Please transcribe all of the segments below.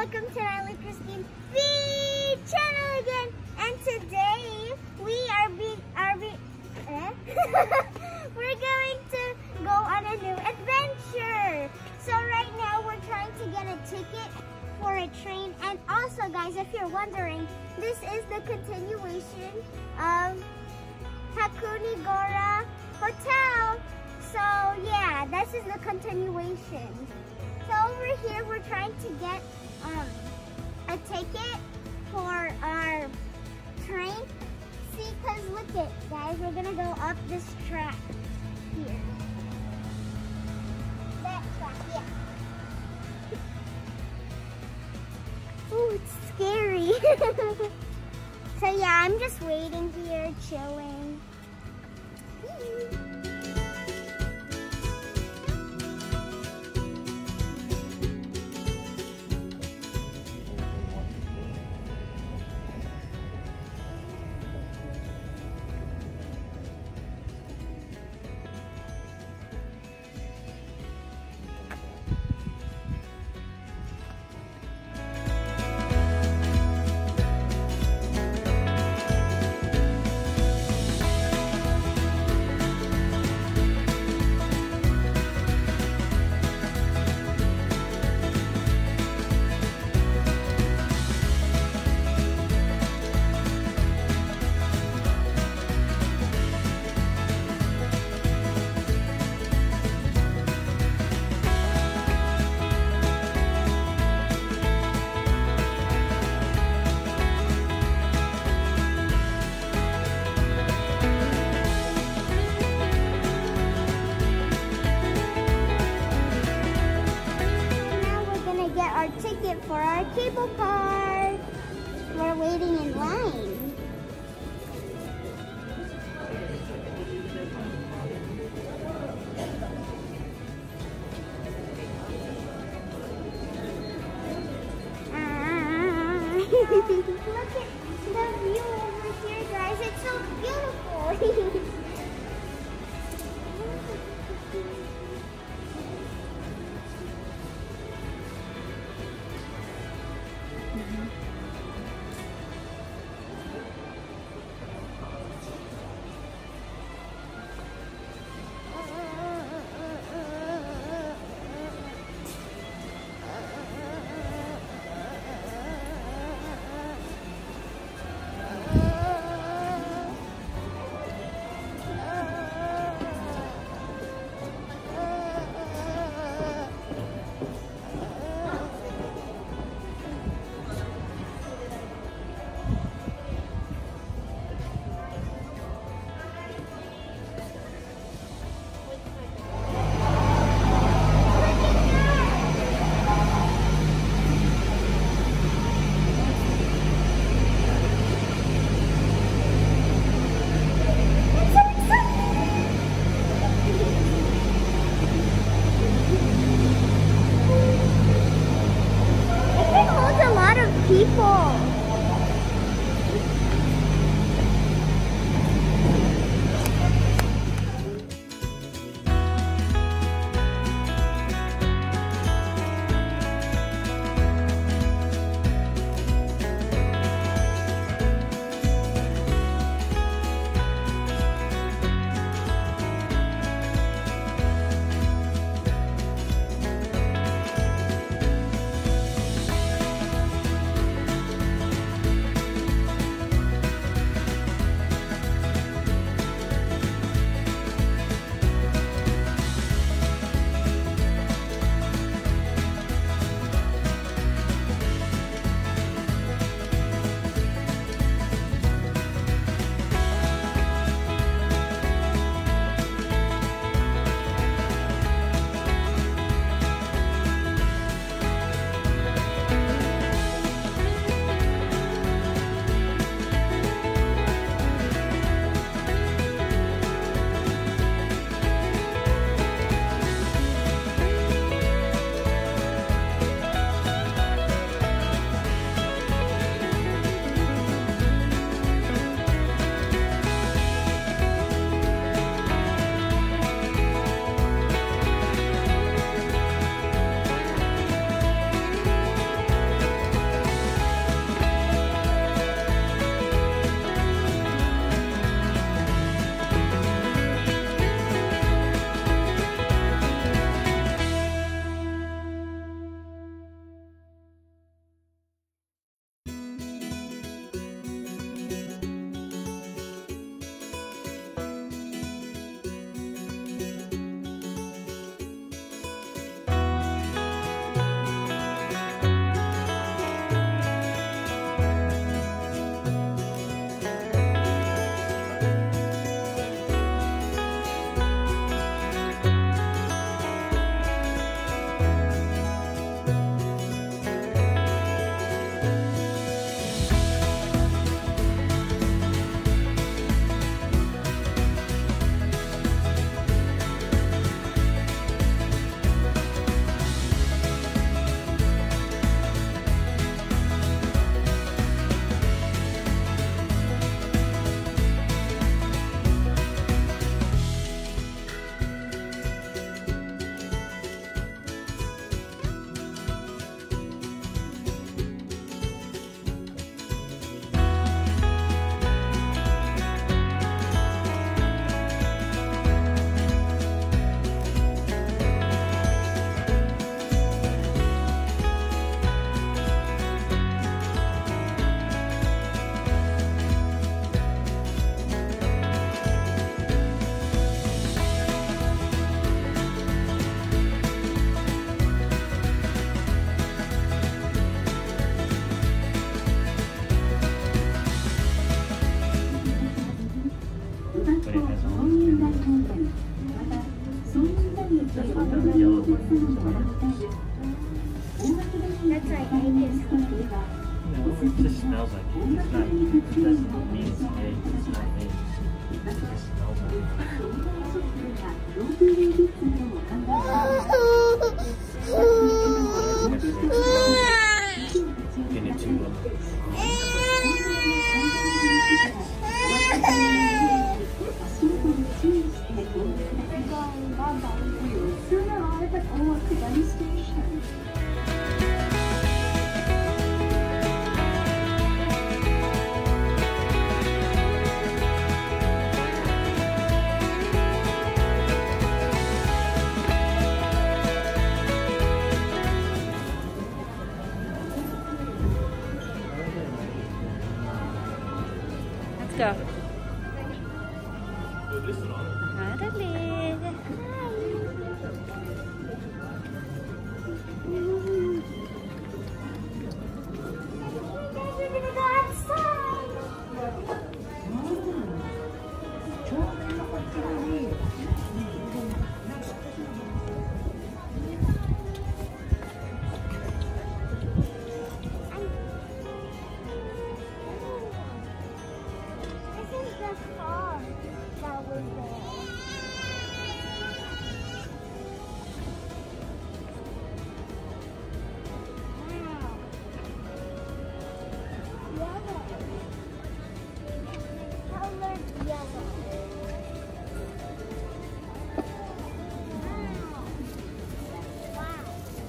welcome to Natalie Christine Feed channel again. And today we are we're going to go on a new adventure. So right now we're trying to get a ticket for a train. And also guys, if you're wondering, this is the continuation of Hakone Hotel. So yeah, this is the continuation. So over here we're trying to get a ticket for our train. See, cause look it, guys, we're gonna go up this track here. That track, yeah. Oh, it's scary. So yeah, I'm just waiting here, chilling. Ticket for our cable car. We're waiting in line. Look at the view over here, guys. It's so beautiful. that's like egg is honey. No, it just smells like it. It's not, it doesn't mean it's egg. It's not egg. It just smells like it. Get it to them. Go. Madeline. We're gonna go outside. This is the car that was there. Wow. Yellow. Colored yellow. Wow. Wow.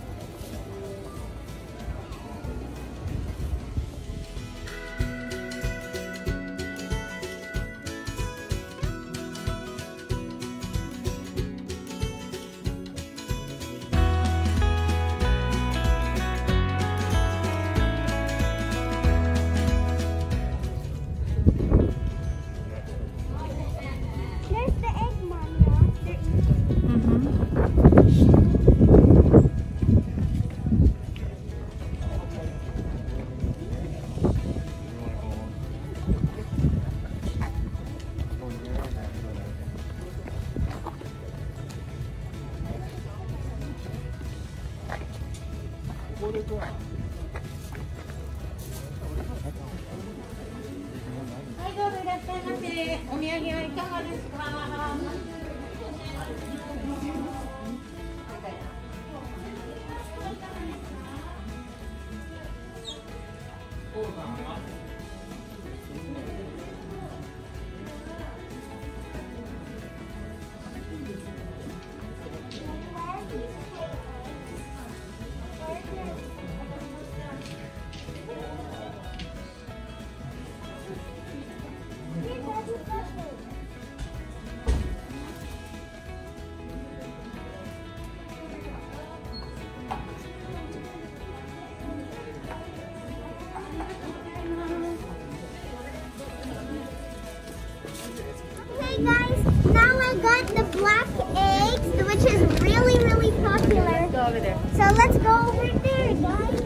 There's the egg, Mama. They're eating. Okay guys, now I got the black eggs, which is really, really popular. Go over there. So let's go over there, guys.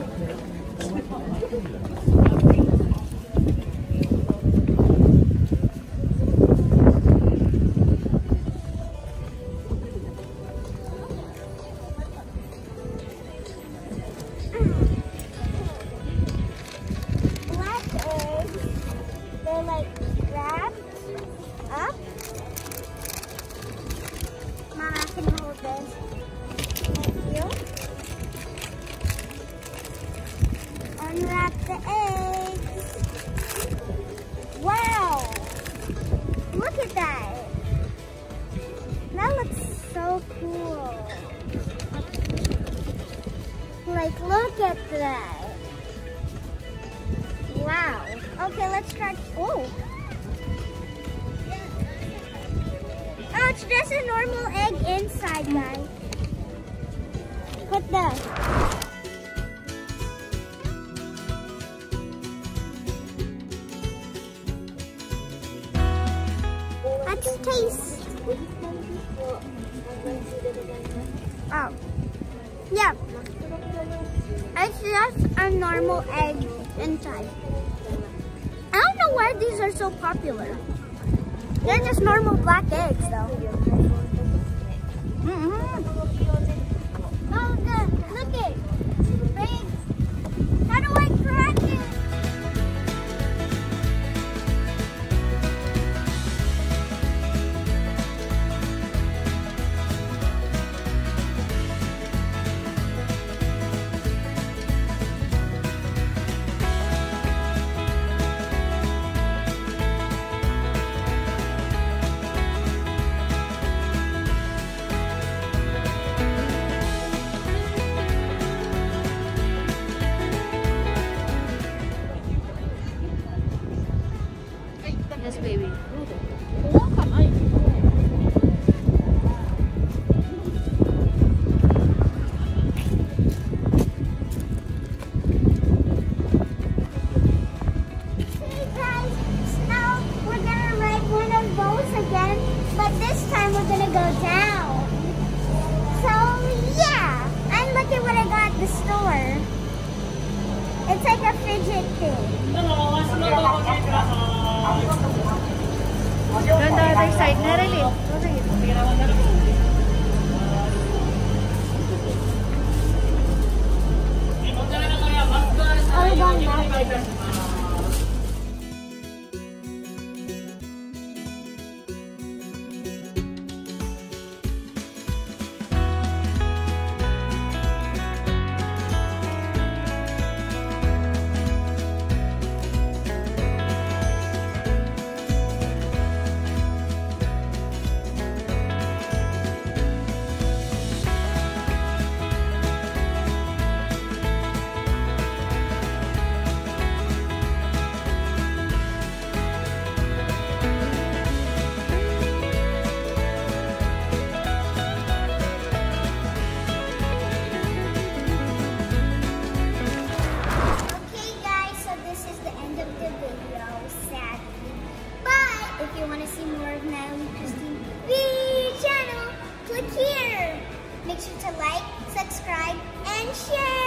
Black eggs, they're like wrapped up. Mama can hold this. Thank you. Unwrap the eggs. Wow! Look at that. That looks so cool. Like, look at that. Wow. Okay, let's try. Oh. Oh, it's just a normal egg inside, guys. Put the. Let's taste. Oh. Yeah. It's just a normal egg inside. I don't know why these are so popular. They're just normal black eggs, though. Oh, look it. Big It's like a fidget thing. Doon the other side na rin eh. Oh, ganda. If you want to see more of Natalie Christine V channel, click here. Make sure to like, subscribe, and share.